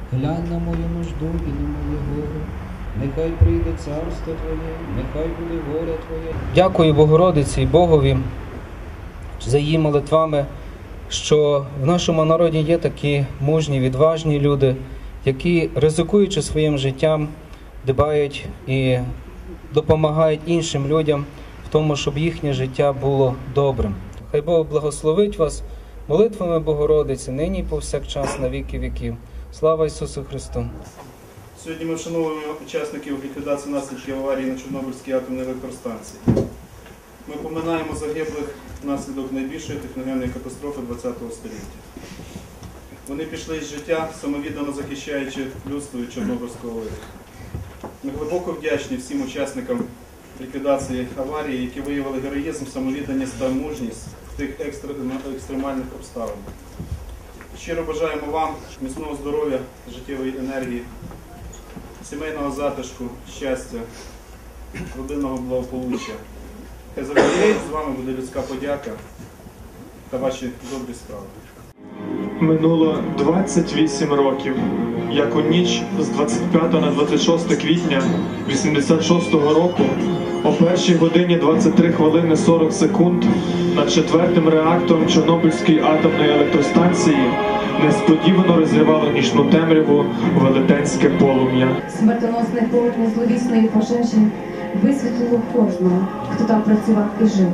глянь на мою нужду і на моє горе. Нехай прийде царство Твоє, нехай буде воля Твоя. Дякую Богородиці і Богові за її молитвами, що в нашому народі є такі мужні, відважні люди, які, ризикуючи своїм життям, дбають і допомагають іншим людям в тому, щоб їхнє життя було добрим. Хай Бог благословить вас молитвами Богородиці, нині і повсякчас, на віки віків. Слава Ісусу Христу! Сьогодні ми вшановуємо учасників ліквідації наслідків аварії на Чорнобильській атомній електростанції. Ми поминаємо загиблих внаслідок найбільшої техногенної катастрофи ХХ століття. Вони пішли з життя, самовіддано захищаючи людство від Чорнобильського лиха. Ми глибоко вдячні всім учасникам ліквідації аварії, які виявили героїзм, самовідданість та мужність в тих екстремальних обставинах. Щиро бажаємо вам міцного здоров'я, життєвої енергії, сімейного затишку, щастя, родинного благополуччя. Хай завжди з вами буде людська подяка та ваші добрі справи. Минуло 28 років, як у ніч з 25 на 26 квітня 86-го року о 1 годині 23 хвилини 40 секунд над 4-м реактором Чорнобильської атомної електростанції несподівано розірвало нічну темряву велетенське полум'я. Смертоносне полум'я зловісної пожежі висвітлило кожного, хто там працював і жив.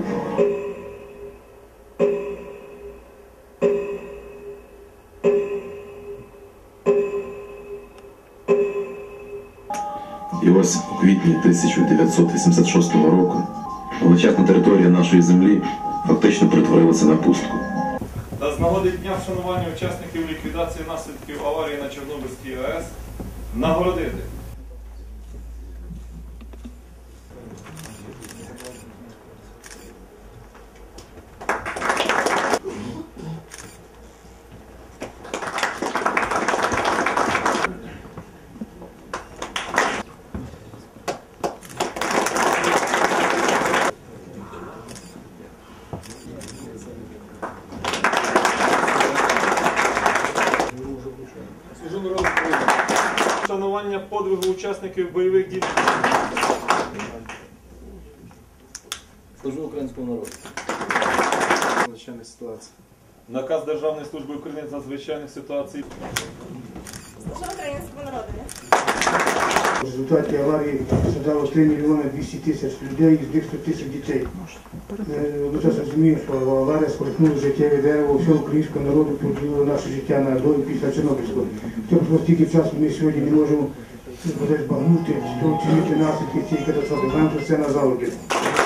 І ось у квітні 1986 року величезна територія нашої землі фактично перетворилася на пустку. Та з нагоди дня вшанування учасників ліквідації наслідків аварії на Чорнобильській АЕС нагородити вшанування подвигу учасників бойових дій. Служу українському народу. Надзвичайних ситуацій. Наказ Державної служби України з надзвичайних ситуацій. Служу українському народу. В результаті аварії страждало 3 мільйони 200 тисяч людей, з них 100 тисяч дітей. Ми одночасно розуміємо, що аварія сколихнула життєве дерево всього українського народу, поділило наше життя на до і після Чорнобильського. Цього стільки часу ми сьогодні не можемо збагнути, оцінити наслідки цієї катастрофи. Нам це назавжди.